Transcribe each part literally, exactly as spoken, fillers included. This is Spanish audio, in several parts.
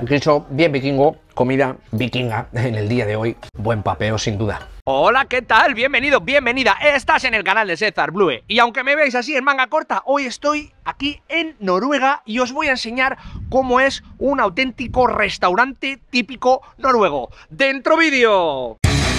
Queso bien vikingo, comida vikinga en el día de hoy. Buen papeo, sin duda. Hola, ¿qué tal? Bienvenido, bienvenida. Estás en el canal de César Blue. Y aunque me veáis así en manga corta, hoy estoy aquí en Noruega y os voy a enseñar cómo es un auténtico restaurante típico noruego. ¡Dentro vídeo!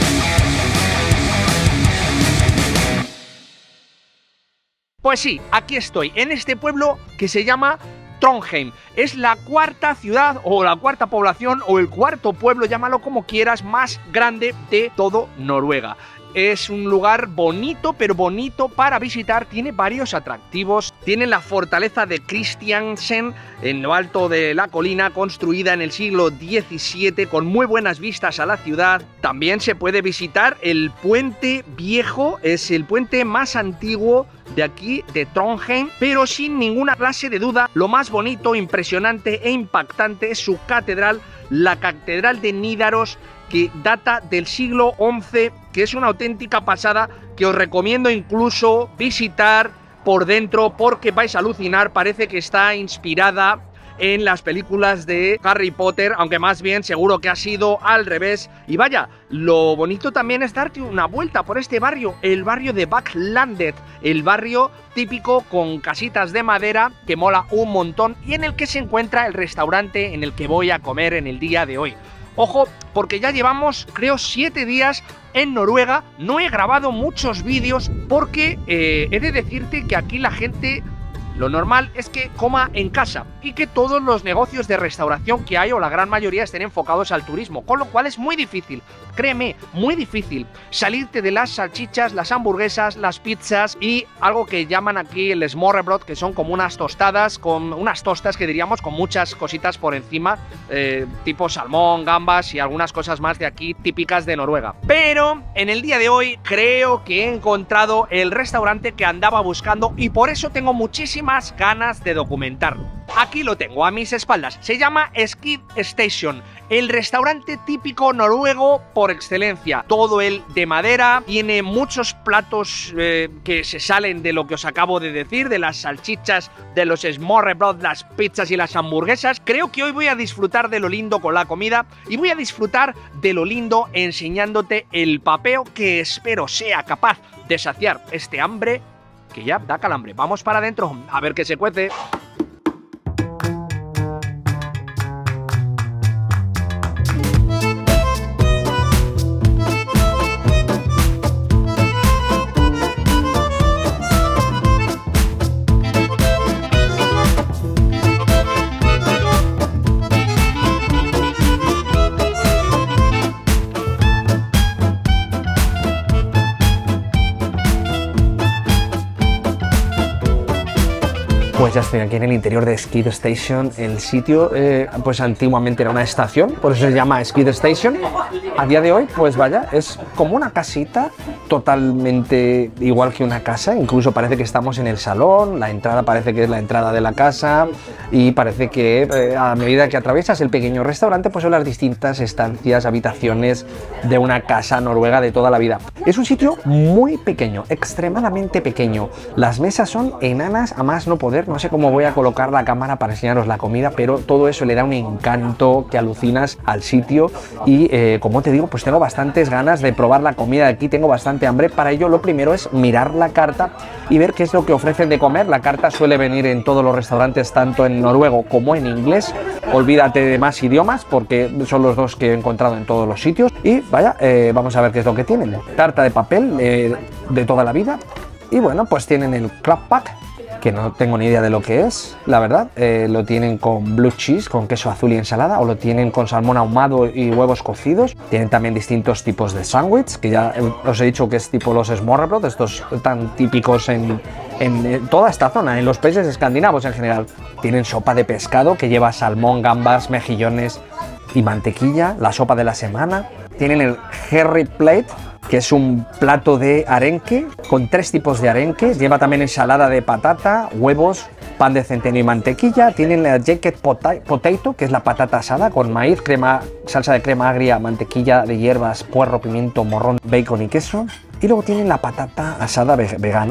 Pues sí, aquí estoy, en este pueblo que se llama Trondheim. Es la cuarta ciudad o la cuarta población o el cuarto pueblo, llámalo como quieras, más grande de todo Noruega. Es un lugar bonito, pero bonito para visitar. Tiene varios atractivos. Tiene la fortaleza de Kristiansen en lo alto de la colina, construida en el siglo diecisiete, con muy buenas vistas a la ciudad. También se puede visitar el puente viejo, es el puente más antiguo de aquí, de Trondheim, pero sin ninguna clase de duda, lo más bonito, impresionante e impactante es su catedral, la Catedral de Nidaros, que data del siglo once, que es una auténtica pasada, que os recomiendo incluso visitar por dentro porque vais a alucinar. Parece que está inspirada en las películas de Harry Potter, aunque más bien seguro que ha sido al revés. Y vaya, lo bonito también es darte una vuelta por este barrio, el barrio de Backlandet, el barrio típico con casitas de madera que mola un montón y en el que se encuentra el restaurante en el que voy a comer en el día de hoy. Ojo, porque ya llevamos, creo, siete días en Noruega. No he grabado muchos vídeos porque eh, he de decirte que aquí la gente, lo normal es que coma en casa y que todos los negocios de restauración que hay, o la gran mayoría, estén enfocados al turismo, con lo cual es muy difícil, créeme, muy difícil salirte de las salchichas, las hamburguesas, las pizzas y algo que llaman aquí el smørrebrød, que son como unas tostadas, con unas tostas que diríamos con muchas cositas por encima, eh, tipo salmón, gambas y algunas cosas más de aquí típicas de Noruega. Pero en el día de hoy creo que he encontrado el restaurante que andaba buscando y por eso tengo muchísimas ganas de documentarlo. Aquí lo tengo a mis espaldas, se llama Skid Station, el restaurante típico noruego por excelencia. Todo él de madera, tiene muchos platos eh, que se salen de lo que os acabo de decir, de las salchichas, de los smørrebrød, las pizzas y las hamburguesas. Creo que hoy voy a disfrutar de lo lindo con la comida y voy a disfrutar de lo lindo enseñándote el papeo que espero sea capaz de saciar este hambre que ya da calambre. Vamos para adentro a ver qué se cuece. Pues ya estoy aquí en el interior de Skid Station. El sitio, eh, pues antiguamente era una estación, por eso se llama Skid Station. A día de hoy, pues vaya, es como una casita, totalmente igual que una casa. Incluso parece que estamos en el salón, la entrada parece que es la entrada de la casa y parece que eh, a medida que atraviesas el pequeño restaurante, pues son las distintas estancias, habitaciones de una casa noruega de toda la vida. Es un sitio muy pequeño, extremadamente pequeño. Las mesas son enanas a más no poder. No sé cómo voy a colocar la cámara para enseñaros la comida, pero todo eso le da un encanto que alucinas al sitio y eh, como te digo, pues tengo bastantes ganas de probar la comida de aquí, tengo bastante hambre. Para ello lo primero es mirar la carta y ver qué es lo que ofrecen de comer. La carta suele venir en todos los restaurantes, tanto en noruego como en inglés. Olvídate de más idiomas porque son los dos que he encontrado en todos los sitios. Y vaya, eh, vamos a ver qué es lo que tienen. Tarta de papel eh, de toda la vida. Y bueno, pues tienen el Klappbak, que no tengo ni idea de lo que es, la verdad. Eh, lo tienen con blue cheese, con queso azul y ensalada, o lo tienen con salmón ahumado y huevos cocidos. Tienen también distintos tipos de sándwich, que ya os he dicho que es tipo los smørrebrød, estos tan típicos en, en, en toda esta zona, en los países escandinavos en general. Tienen sopa de pescado que lleva salmón, gambas, mejillones y mantequilla, la sopa de la semana. Tienen el Herri Plate, que es un plato de arenque, con tres tipos de arenque. Lleva también ensalada de patata, huevos, pan de centeno y mantequilla. Tienen la jacket potato, que es la patata asada, con maíz, crema, salsa de crema agria, mantequilla de hierbas, puerro, pimiento, morrón, bacon y queso. Y luego tienen la patata asada vegana,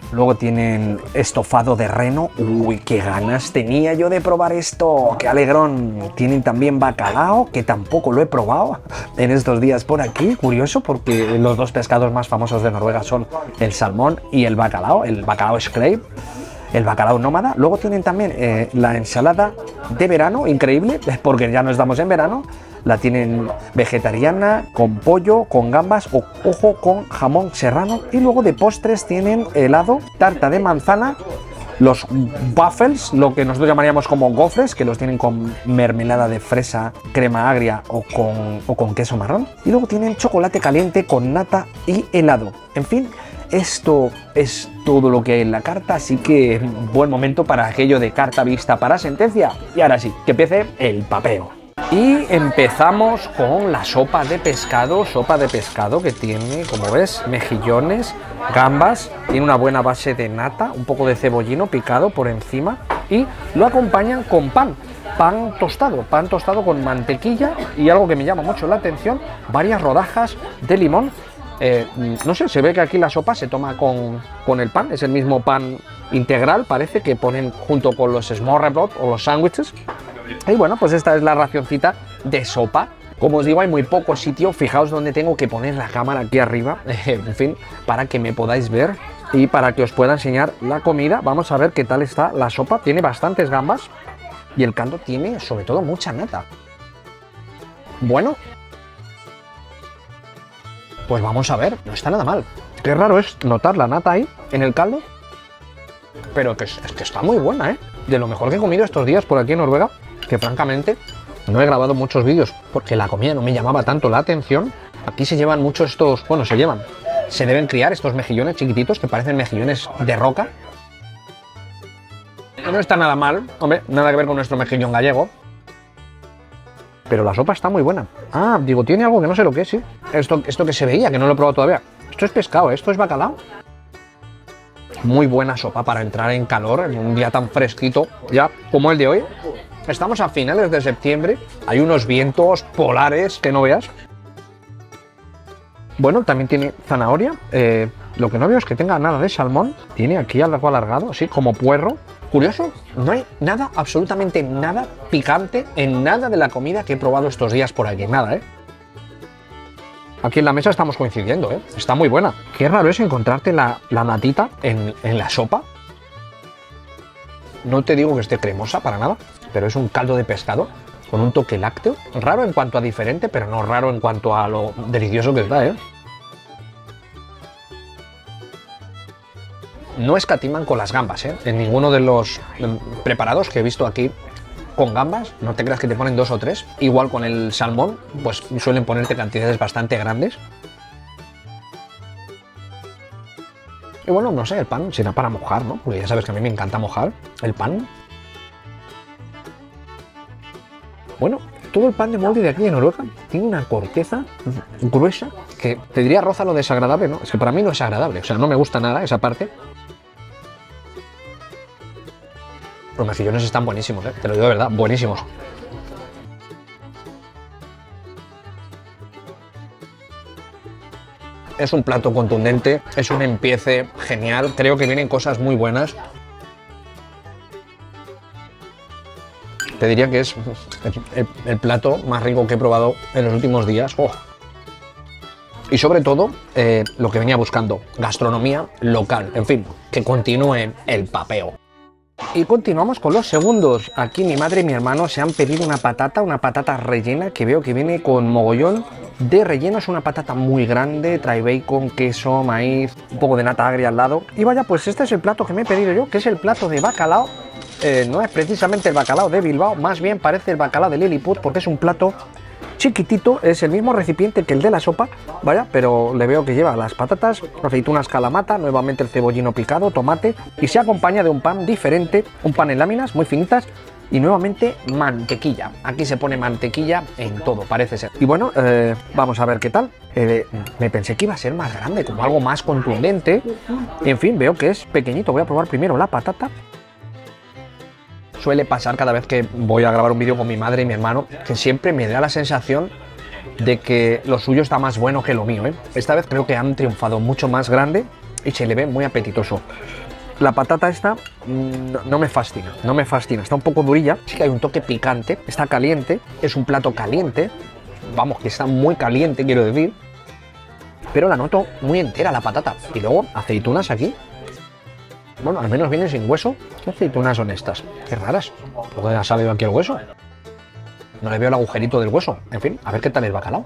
Luego tienen estofado de reno. Uy, qué ganas tenía yo de probar esto. Qué alegrón. Tienen también bacalao, que tampoco lo he probado en estos días por aquí. Curioso, porque los dos pescados más famosos de Noruega son el salmón y el bacalao. El bacalao Skrei, el bacalao nómada. Luego tienen también eh, la ensalada de verano, increíble, porque ya no estamos en verano. La tienen vegetariana, con pollo, con gambas o, ojo, con jamón serrano. Y luego de postres tienen helado, tarta de manzana, los waffles, lo que nosotros llamaríamos como gofres, que los tienen con mermelada de fresa, crema agria o con, o con queso marrón. Y luego tienen chocolate caliente con nata y helado. En fin, esto es todo lo que hay en la carta, así que buen momento para aquello de carta vista para sentencia. Y ahora sí, que empiece el papeo. Y empezamos con la sopa de pescado, sopa de pescado que tiene, como ves, mejillones, gambas, tiene una buena base de nata, un poco de cebollino picado por encima y lo acompañan con pan, pan tostado, pan tostado con mantequilla y algo que me llama mucho la atención, varias rodajas de limón. Eh, no sé, se ve que aquí la sopa se toma con, con el pan, es el mismo pan integral, parece que ponen junto con los smørrebrød o los sándwiches. Y bueno, pues esta es la racioncita de sopa. Como os digo, hay muy poco sitio. Fijaos donde tengo que poner la cámara aquí arriba, en fin, para que me podáis ver y para que os pueda enseñar la comida. Vamos a ver qué tal está la sopa. Tiene bastantes gambas y el caldo tiene sobre todo mucha nata. Bueno, pues vamos a ver, no está nada mal. Qué raro es notar la nata ahí en el caldo, pero que es, es que está muy buena, ¿eh? De lo mejor que he comido estos días por aquí en Noruega, que francamente no he grabado muchos vídeos porque la comida no me llamaba tanto la atención. Aquí se llevan mucho estos, bueno, se llevan, se deben criar estos mejillones chiquititos que parecen mejillones de roca. No está nada mal, hombre, nada que ver con nuestro mejillón gallego. Pero la sopa está muy buena. Ah, digo, tiene algo que no sé lo que es, sí. Esto, esto que se veía, que no lo he probado todavía. Esto es pescado, esto es bacalao. Muy buena sopa para entrar en calor en un día tan fresquito, ya como el de hoy. Estamos a finales de septiembre, hay unos vientos polares que no veas. Bueno, también tiene zanahoria. Eh, lo que no veo es que tenga nada de salmón. Tiene aquí algo alargado, así como puerro. Curioso, no hay nada, absolutamente nada picante en nada de la comida que he probado estos días por aquí. Nada, ¿eh? Aquí en la mesa estamos coincidiendo, ¿eh? Está muy buena. Qué raro es encontrarte la, la natita en, en la sopa. No te digo que esté cremosa para nada, pero es un caldo de pescado con un toque lácteo. Raro en cuanto a diferente, pero no raro en cuanto a lo delicioso que está, ¿eh? No escatiman con las gambas, ¿eh? En ninguno de los preparados que he visto aquí con gambas, no te creas que te ponen dos o tres. Igual con el salmón, pues suelen ponerte cantidades bastante grandes. Y bueno, no sé, el pan será para mojar, ¿no? Porque ya sabes que a mí me encanta mojar el pan. Bueno, todo el pan de molde de aquí de Noruega tiene una corteza gruesa que te diría roza lo desagradable, ¿no? Es que para mí no es agradable, o sea, no me gusta nada esa parte. Los mejillones están buenísimos, ¿eh? Te lo digo de verdad, buenísimos. Es un plato contundente, es un empiece genial, creo que vienen cosas muy buenas. Te diría que es el, el plato más rico que he probado en los últimos días. ¡Oh! Y sobre todo, eh, lo que venía buscando, gastronomía local. En fin, que continúe el papeo. Y continuamos con los segundos. Aquí mi madre y mi hermano se han pedido una patata, una patata rellena, que veo que viene con mogollón de relleno. Es una patata muy grande, trae bacon, queso, maíz, un poco de nata agria al lado. Y vaya, pues este es el plato que me he pedido yo, que es el plato de bacalao. Eh, no es precisamente el bacalao de Bilbao, más bien parece el bacalao de Lilliput, porque es un plato chiquitito, es el mismo recipiente que el de la sopa, vaya, pero le veo que lleva las patatas, aceitunas calamata, nuevamente el cebollino picado, tomate, y se acompaña de un pan diferente, un pan en láminas muy finitas, y nuevamente mantequilla. Aquí se pone mantequilla en todo, parece ser. Y bueno, eh, vamos a ver qué tal. Eh, me pensé que iba a ser más grande, como algo más contundente. En fin, veo que es pequeñito. Voy a probar primero la patata. Suele pasar cada vez que voy a grabar un vídeo con mi madre y mi hermano, que siempre me da la sensación de que lo suyo está más bueno que lo mío, ¿eh? Esta vez creo que han triunfado mucho más grande y se le ve muy apetitoso. La patata esta no, no me fascina, no me fascina. Está un poco durilla, sí que hay un toque picante, está caliente, es un plato caliente, vamos, que está muy caliente, quiero decir. Pero la noto muy entera la patata. Y luego aceitunas aquí. Bueno, al menos vienen sin hueso. ¿Qué aceitunas son estas? Qué raras. ¿Por qué ha salido aquí el hueso? No le veo el agujerito del hueso. En fin, a ver qué tal el bacalao.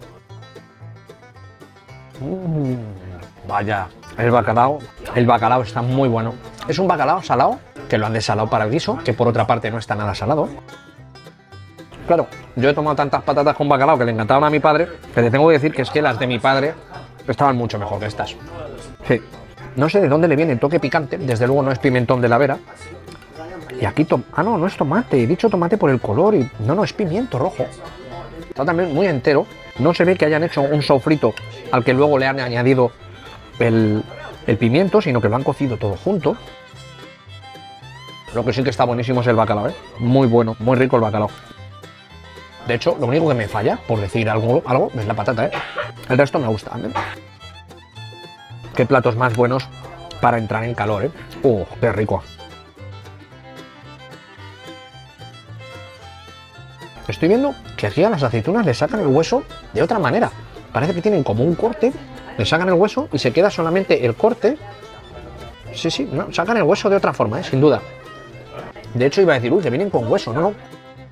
Mm, vaya, el bacalao, el bacalao está muy bueno. Es un bacalao salado, que lo han desalado para el guiso, que por otra parte no está nada salado. Claro, yo he tomado tantas patatas con bacalao que le encantaban a mi padre, que te tengo que decir que es que las de mi padre estaban mucho mejor que estas. Sí. No sé de dónde le viene el toque picante, desde luego no es pimentón de la Vera. Y aquí, tom ah no, no es tomate, he dicho tomate por el color y no, no, es pimiento rojo. Está también muy entero, no se ve que hayan hecho un sofrito al que luego le han añadido el, el pimiento, sino que lo han cocido todo junto. Lo que sí que está buenísimo es el bacalao, ¿eh? Muy bueno, muy rico el bacalao. De hecho, lo único que me falla, por decir algo, algo es la patata, ¿eh? El resto me gusta, ¿eh? Qué platos más buenos para entrar en calor, ¿eh? ¡Uh, qué rico! Estoy viendo que aquí a las aceitunas le sacan el hueso de otra manera. Parece que tienen como un corte, le sacan el hueso y se queda solamente el corte. Sí, sí, no, sacan el hueso de otra forma, ¿eh? Sin duda. De hecho, iba a decir, uy, que vienen con hueso, no, no.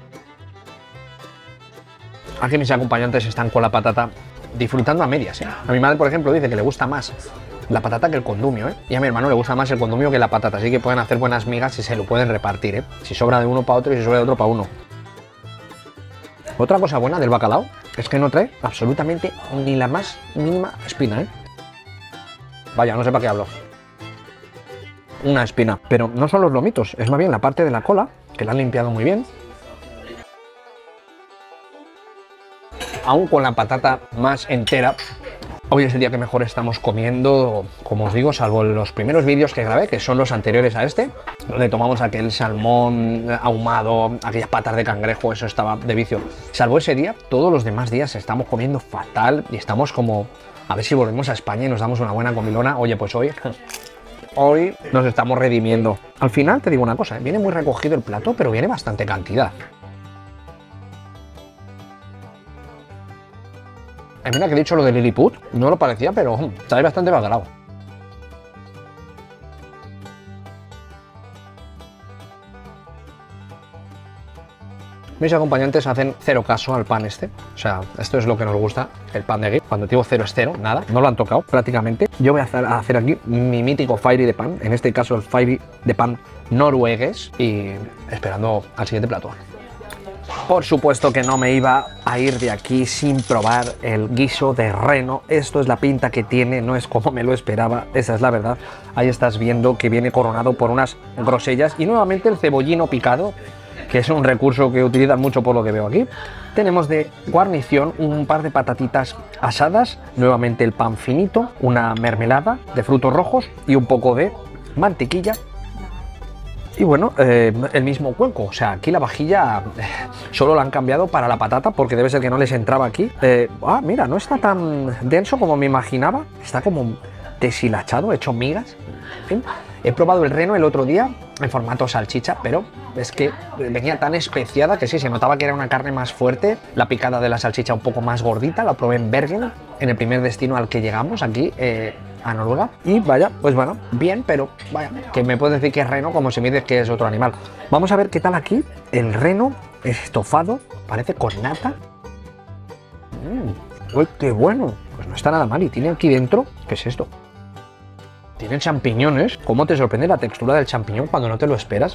Aquí mis acompañantes están con la patata disfrutando a medias, ¿eh? A mi madre, por ejemplo, dice que le gusta más la patata que el condumio, ¿eh? Y a mi hermano le gusta más el condumio que la patata, así que pueden hacer buenas migas y se lo pueden repartir, ¿eh? Si sobra de uno para otro y si sobra de otro para uno. Otra cosa buena del bacalao es que no trae absolutamente ni la más mínima espina, ¿eh? Vaya, no sé para qué hablo. Una espina, pero no son los lomitos, es más bien la parte de la cola, que la han limpiado muy bien. Aún con la patata más entera, hoy es el día que mejor estamos comiendo, como os digo, salvo los primeros vídeos que grabé, que son los anteriores a este, donde tomamos aquel salmón ahumado, aquellas patas de cangrejo, eso estaba de vicio. Salvo ese día, todos los demás días estamos comiendo fatal y estamos como, a ver si volvemos a España y nos damos una buena comilona. Oye, pues hoy, hoy nos estamos redimiendo. Al final te digo una cosa, ¿eh? Viene muy recogido el plato, pero viene bastante cantidad. Eh, mira que he dicho lo de Lilliput, no lo parecía, pero um, trae bastante bacalao. Mis acompañantes hacen cero caso al pan este, o sea, esto es lo que nos gusta, el pan de aquí. Cuando digo cero es cero, nada, no lo han tocado prácticamente. Yo voy a hacer, a hacer aquí mi mítico fairy de pan, en este caso el fairy de pan noruegués, y esperando al siguiente plato. Por supuesto que no me iba a ir de aquí sin probar el guiso de reno. Esto es la pinta que tiene, no es como me lo esperaba, esa es la verdad. Ahí estás viendo que viene coronado por unas grosellas y nuevamente el cebollino picado, que es un recurso que utilizan mucho por lo que veo aquí. Tenemos de guarnición un par de patatitas asadas, nuevamente el pan finito, una mermelada de frutos rojos y un poco de mantequilla. Y bueno, eh, el mismo cuenco, o sea, aquí la vajilla eh, solo la han cambiado para la patata porque debe ser que no les entraba aquí. Eh, ah, mira, no está tan denso como me imaginaba, está como deshilachado, hecho migas. En fin, he probado el reno el otro día en formato salchicha, pero es que venía tan especiada que sí, se notaba que era una carne más fuerte, la picada de la salchicha un poco más gordita. La probé en Bergen, en el primer destino al que llegamos aquí, eh, a Noruega, y vaya, pues bueno, bien, pero vaya, que me puedes decir que es reno como si me dices que es otro animal. Vamos a ver qué tal aquí el reno estofado, parece con nata. Mm, uy, qué bueno, pues no está nada mal. Y tiene aquí dentro, ¿qué es esto? Tiene champiñones. ¿Cómo te sorprende la textura del champiñón cuando no te lo esperas?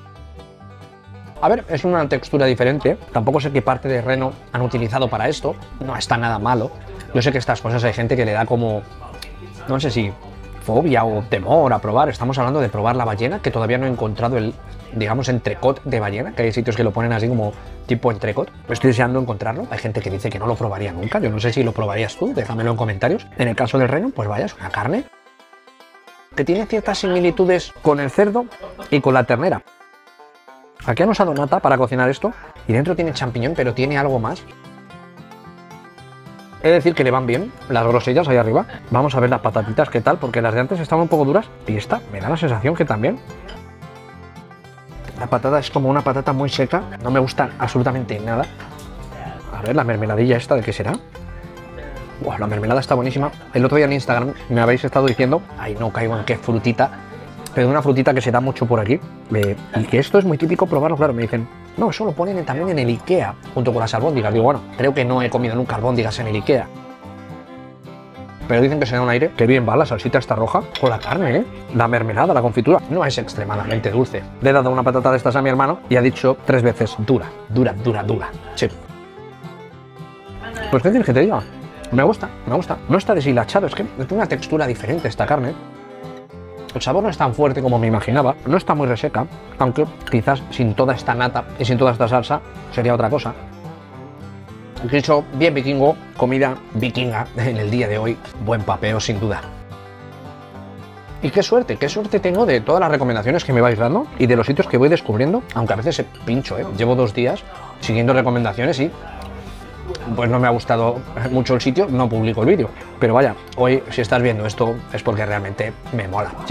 A ver, es una textura diferente. Tampoco sé qué parte de reno han utilizado para esto. No está nada malo. Yo sé que estas cosas hay gente que le da como, no sé si fobia o temor a probar. Estamos hablando de probar la ballena, que todavía no he encontrado el, digamos, entrecot de ballena, que hay sitios que lo ponen así como tipo entrecot. Estoy deseando encontrarlo. Hay gente que dice que no lo probaría nunca. Yo no sé si lo probarías tú, déjamelo en comentarios. En el caso del reno, pues vaya, es una carne que tiene ciertas similitudes con el cerdo y con la ternera. Aquí han usado nata para cocinar esto y dentro tiene champiñón, pero tiene algo más. He de decir que le van bien las grosellas ahí arriba. Vamos a ver las patatitas qué tal, porque las de antes estaban un poco duras y esta me da la sensación que también. La patata es como una patata muy seca, no me gusta absolutamente nada. A ver, la mermeladilla esta, ¿de qué será? Wow, la mermelada está buenísima. El otro día en Instagram me habéis estado diciendo, ay, no caigo en qué frutita, pero una frutita que se da mucho por aquí, eh, y que esto es muy típico probarlo, claro, me dicen, no, eso lo ponen también en el Ikea, junto con las albóndigas. Digo, bueno, creo que no he comido nunca albóndigas en el Ikea. Pero dicen que se da un aire, que bien va la salsita esta roja, con la carne, ¿eh? La mermelada, la confitura, no es extremadamente dulce. Le he dado una patata de estas a mi hermano y ha dicho tres veces, dura, dura, dura, dura. Sí. Pues qué tienes que te diga, me gusta, me gusta. No está deshilachado, es que tiene una textura diferente esta carne. El sabor no es tan fuerte como me imaginaba, no está muy reseca, aunque quizás sin toda esta nata y sin toda esta salsa sería otra cosa. Dicho bien vikingo, comida vikinga en el día de hoy, buen papeo sin duda. Y qué suerte, qué suerte tengo de todas las recomendaciones que me vais dando y de los sitios que voy descubriendo, aunque a veces pincho, ¿eh? Llevo dos días siguiendo recomendaciones y pues no me ha gustado mucho el sitio, no publico el vídeo. Pero vaya, hoy si estás viendo esto es porque realmente me mola. Sí.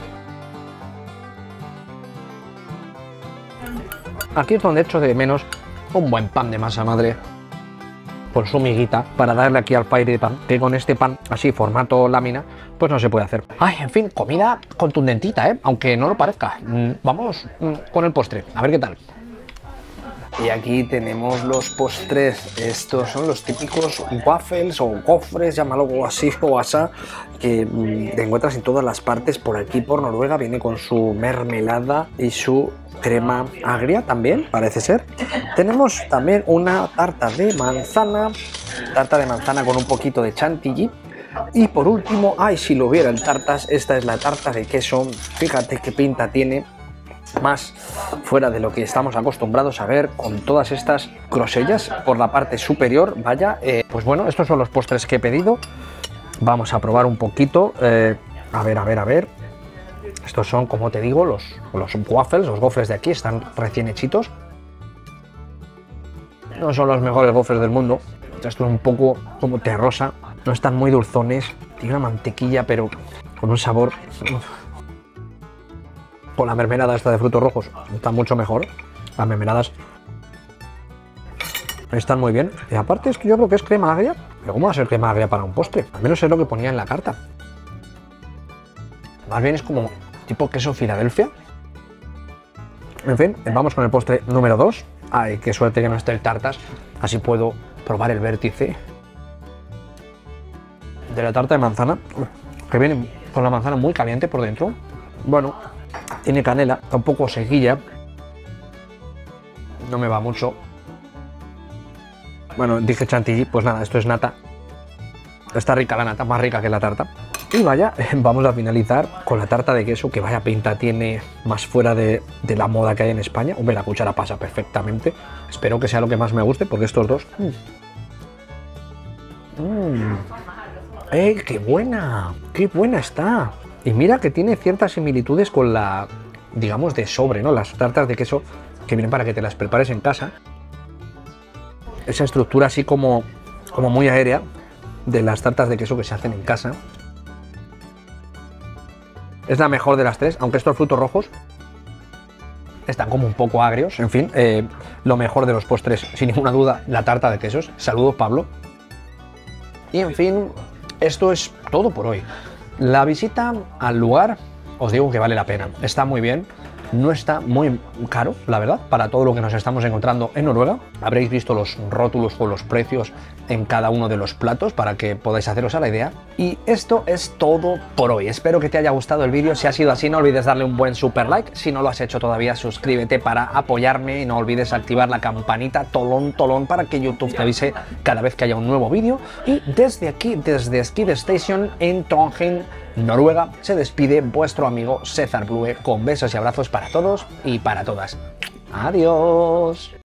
Aquí es donde echo de menos un buen pan de masa madre con su miguita para darle aquí al fire de pan, que con este pan así formato lámina pues no se puede hacer. Ay, en fin, comida contundentita, ¿eh? Aunque no lo parezca. Vamos con el postre, a ver qué tal. Y aquí tenemos los postres. Estos son los típicos waffles o gofres, llámalo así o asá, que te encuentras en todas las partes por aquí por Noruega. Viene con su mermelada y su crema agria también, parece ser. Tenemos también una tarta de manzana, tarta de manzana con un poquito de chantilly. Y por último, ay, si lo hubieran tartas, esta es la tarta de queso. Fíjate qué pinta tiene, más fuera de lo que estamos acostumbrados a ver, con todas estas grosellas por la parte superior. Vaya, eh, pues bueno, estos son los postres que he pedido. Vamos a probar un poquito. Eh, a ver, a ver, a ver. Estos son, como te digo, los, los waffles, los gofres de aquí, están recién hechitos. No son los mejores gofres del mundo. Esto es un poco como terrosa. No están muy dulzones. Tiene una mantequilla, pero con un sabor... Uf. Con la mermelada esta de frutos rojos está mucho mejor. Las mermeladas están muy bien. Y aparte es que yo creo que es crema agria. Pero ¿cómo va a ser crema agria para un postre? Al menos es lo que ponía en la carta. Más bien es como tipo queso Filadelfia. En fin, vamos con el postre número dos. Ay, qué suerte que no esté el tartas. Así puedo probar el vértice de la tarta de manzana, que viene con la manzana muy caliente por dentro. Bueno, tiene canela, está un poco sequilla. No me va mucho. Bueno, dije chantilly, pues nada, esto es nata. Está rica la nata, más rica que la tarta. Y vaya, vamos a finalizar con la tarta de queso, que vaya pinta tiene, más fuera de, de la moda que hay en España. Hombre, la cuchara pasa perfectamente. Espero que sea lo que más me guste, porque estos dos... Mmm. ¡Ey, qué buena! ¡Qué buena está! Y mira que tiene ciertas similitudes con la, digamos, de sobre, ¿no? Las tartas de queso que vienen para que te las prepares en casa. Esa estructura así como, como muy aérea de las tartas de queso que se hacen en casa. Es la mejor de las tres, aunque estos frutos rojos están como un poco agrios. En fin, eh, lo mejor de los postres, sin ninguna duda, la tarta de quesos. Saludos, Pablo. Y en fin, esto es todo por hoy. La visita al lugar, os digo que vale la pena. Está muy bien. No está muy caro, la verdad, para todo lo que nos estamos encontrando en Noruega. Habréis visto los rótulos con los precios en cada uno de los platos para que podáis haceros a la idea. Y esto es todo por hoy. Espero que te haya gustado el vídeo. Si ha sido así, no olvides darle un buen super like. Si no lo has hecho todavía, suscríbete para apoyarme y no olvides activar la campanita tolón tolón para que YouTube te avise cada vez que haya un nuevo vídeo. Y desde aquí, desde Skid Station en Trondheim, Noruega, se despide vuestro amigo César Blue, con besos y abrazos para todos y para todas. Adiós.